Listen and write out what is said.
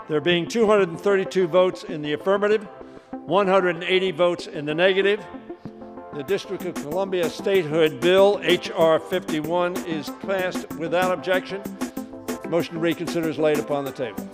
There being 232 votes in the affirmative, 180 votes in the negative, the District of Columbia Statehood Bill, H.R. 51, is passed without objection. Motion to reconsider is laid upon the table.